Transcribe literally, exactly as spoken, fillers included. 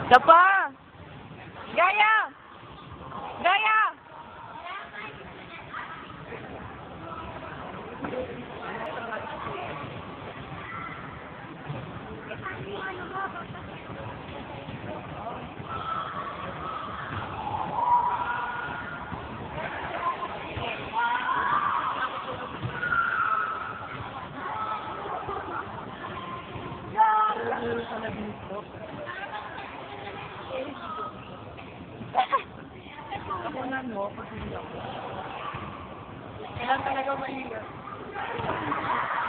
Isa pa! Gaya! Gaya! Ako na mo, pag hindi ako. Kailan talaga maingat?